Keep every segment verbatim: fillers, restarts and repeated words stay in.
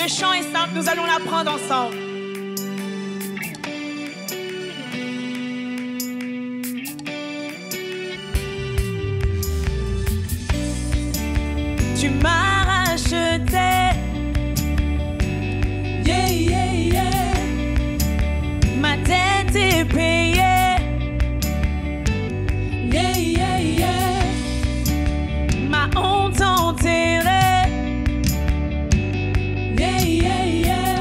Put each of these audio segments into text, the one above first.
Le chant est simple, nous allons l'apprendre ensemble. Tu m'as racheté, Yeah, yeah, yeah. ma dette est payée, Yeah, yeah, yeah. ma honte enterrée. Yeah, yeah, yeah.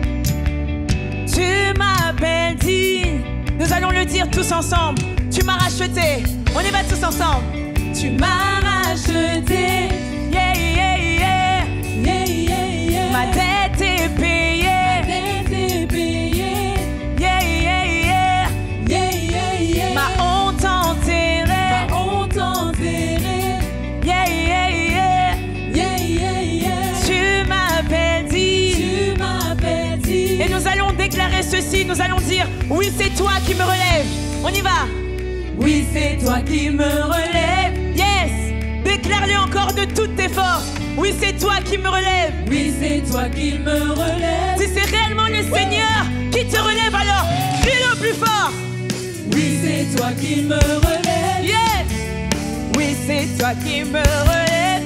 Tu m'appelles digne. Nous allons le dire tous ensemble. Tu m'as racheté. On y va tous ensemble. Tu m'as racheté. Yeah, yeah, yeah. Yeah, yeah, yeah. Ma dette est payée. dette est payée. Yeah, yeah, yeah. Yeah, yeah, yeah. Ma honte enterrée. Ma honte enterrée. Yeah, yeah, yeah. Yeah, yeah, yeah. Tu m'appelles digne. Tu m'appelles digne. Et nous allons déclarer ceci. Nous allons dire, oui, c'est toi qui me relève. On y va. Oui, c'est toi qui me relève. Yes. Déclare-le encore de toutes tes forces. Oui, c'est toi qui me relève. Oui, c'est toi qui me relève. Si c'est réellement le Seigneur qui te relève, alors crie-le plus fort. Oui, c'est toi qui me relève. Yes. Oui, c'est toi qui me relève.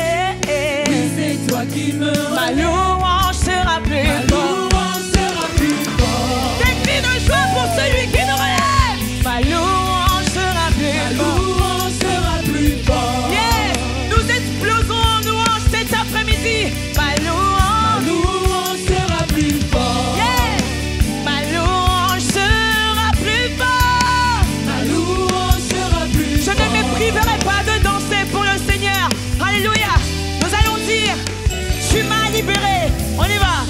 Oui, c'est toi qui me Ma relève. louange sera plus Ma forte. louange sera plus forte. Des cris de joie pour celui qui nous relève. Ma louange sera Ma plus forte. louange sera plus forte. Yes. Nous explosons en louange cet après-midi. Ma Ma louange. louange sera plus forte. Yes. Ma louange sera plus forte. Ma louange sera plus Je ne forte. me priverai pas de danser pour le Seigneur. Alléluia. Nous allons dire, tu m'as libéré. On y va.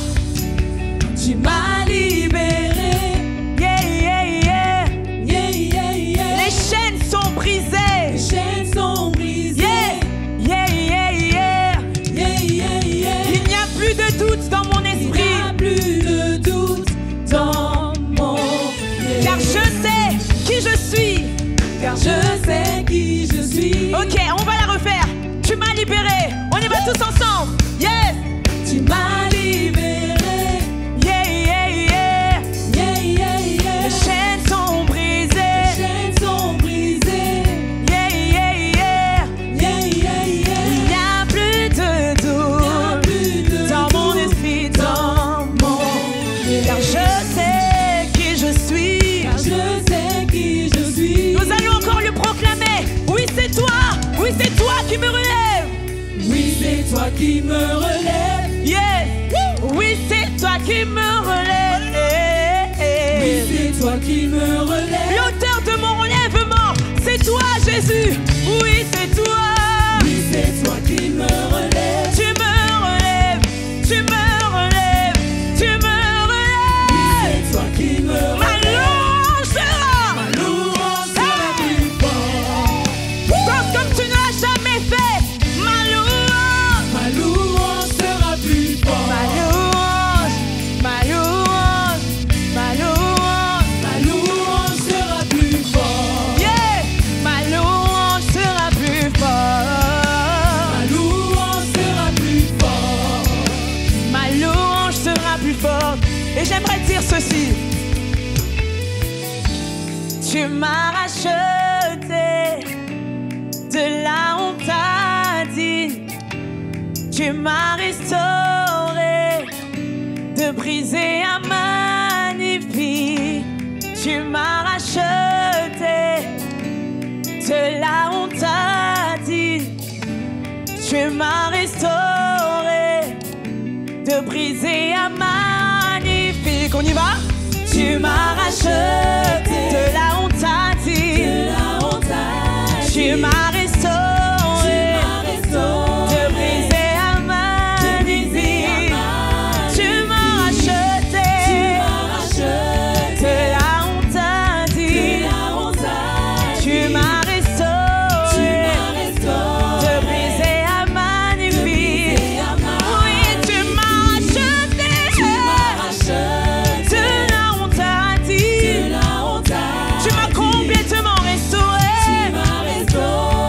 Tu m'as libéré. Yeah, yeah, yeah. Yeah, yeah, yeah. Les chaînes sont brisées. Les chaînes sont brisées. Yeah, yeah, yeah, yeah. Yeah, yeah, yeah. Il n'y a plus de doute dans mon Il n'y esprit. a plus de doute dans mon esprit. Car je sais qui je suis. Car je sais qui je suis. Ok, on va la refaire. Tu m'as libéré. On y va tous ensemble. Yes. Tu m'as libéré. Yeah, yeah, yeah. Yeah, yeah, yeah. Les chaînes sont brisées. Les chaînes sont brisées. Yeah, yeah, yeah. Yeah, yeah, Il yeah. n'y a plus de Il n'y a doute plus de dans mon doute esprit, dans mon esprit. car je sais qui je suis. Car je sais qui je suis. Nous allons encore le proclamer. Oui, c'est toi. Oui, c'est toi qui me relève. Oui, c'est toi qui me relève. Yes. Oui, c'est toi qui me relève. Oui, c'est toi qui me relève. L'auteur de mon relèvement, c'est toi, Jésus. Oui, c'est toi. Oui, c'est toi qui me relève. Tu me relèves. Tu me relèves. Tu me Oui, relèves. c'est toi qui me Ma relève. louange sera. Ma louange sera plus forte. Danse comme tu ne l'as jamais fait. Ma louange. Ma louange sera plus Ma forte. louange. Ma louange. Ma louange. Ma louange sera plus forte. Yeah. Ma louange sera plus Ma forte. louange sera plus forte. Ma louange sera plus forte. Et j'aimerais dire ceci. Tu m'as racheté de la honte digne. Tu m'as restauré de briser à magnifique. Tu m'as racheté de la honte digne. Tu m'as restauré de briser à magnifique. On y va? Tu m'as racheté de la honte digne. De la honte Tu m'as restauré de briser à magnifique. Tu m'as racheté de la honte digne. Tu m'as restauré de briser à magnifique. Oui, tu m'as racheté de la honte digne. Tu m'as complètement restauré.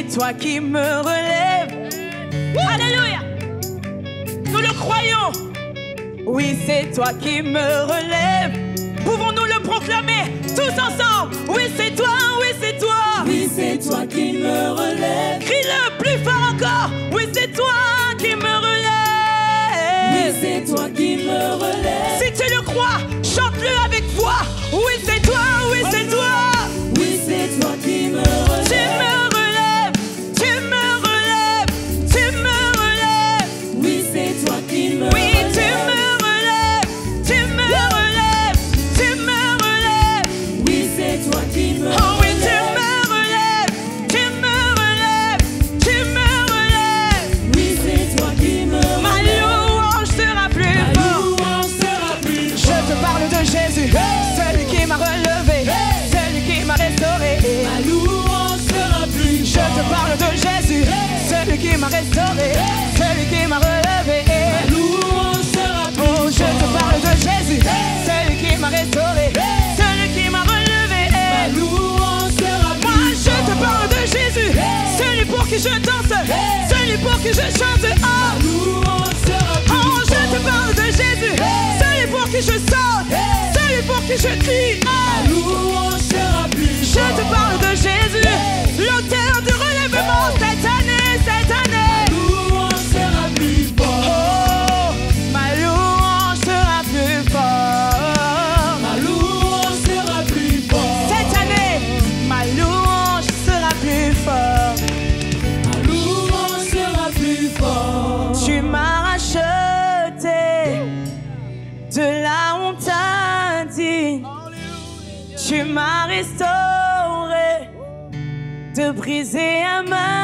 toi qui me relèves. Alléluia. Nous le croyons. Oui, c'est toi qui me relèves. Pouvons-nous le proclamer tous ensemble? Oui, c'est toi, oui, c'est toi. Oui, c'est toi qui me relèves. Crie-le plus fort encore. Oui, c'est toi qui me relèves. Oui, c'est toi qui me relèves. Si tu le crois, chante-le avec foi. Oui, c'est toi, oui, c'est toi. Oui, c'est toi qui me relèves. Tu me relèves, tu me relèves, tu me relèves. Oui, c'est toi qui me Oui, tu me relèves, tu me relèves, tu me relèves. Oui, c'est toi qui me Oh oui, tu me relèves, tu me relèves, tu me relèves. Oui, c'est toi qui me Ma louange sera plus Ma forte. louange sera plus Je te parle de Jésus, celui qui m'a relevé, celui qui m'a restauré. Ma louange sera plus Je te parle de Jésus, celui qui m'a restauré, celui qui m'a relevé. Ma louange sera plus Oh, je te parle de Jésus, celui qui m'a restauré, celui qui m'a relevé. Ma louange sera plus Moi, je te parle de Jésus, celui pour qui je danse, celui pour qui je chante. Oh, louange sera plus oh, je te parle de Jésus, celui pour qui je saute, celui pour qui je crie. Oh, louange sera plus je te parle de Jésus, l'auteur du relèvement cette année, cette année. louange sera plus fort. Oh, ma louange sera plus forte. Ma louange sera plus fort. Cette année, ma louange sera plus forte. Ma louange sera plus fort. Tu m'as racheté de la honte indigne. Tu m'as restauré de briser un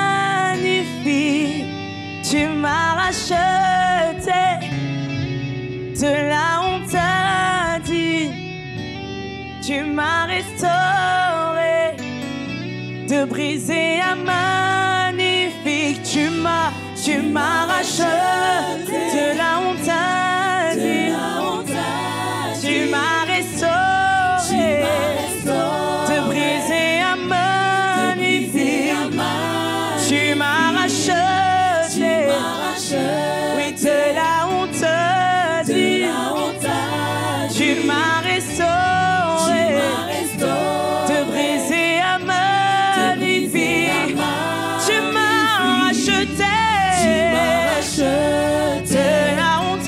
magnifique. Tu m'as racheté de la honte indigne. Tu m'as restauré de briser un magnifique. Tu m'as, tu m'as racheté de la honte indigne. Tu m'as restauré de briser un magnifique. Tu m'as racheté, oui, de la honte indigne. Tu m'as restauré de briser un magnifique. Tu m'as racheté de la honte.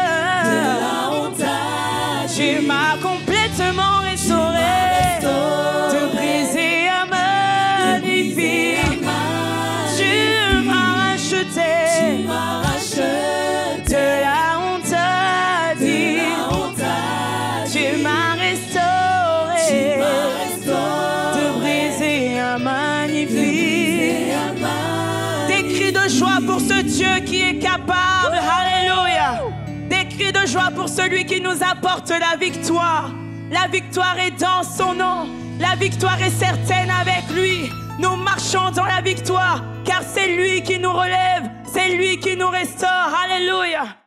Tu m'as complètement restauré de briser un magnifique. Tu m'as racheté de la honte indigne. Tu m'as restauré de briser un magnifique. Des cris de joie pour ce Dieu qui est capable. Alléluia. Des cris de joie pour celui qui nous apporte la victoire. La victoire est dans son nom. La victoire est certaine avec lui. Nous marchons dans la victoire, car c'est lui qui nous relève. C'est lui qui nous restaure. Alléluia.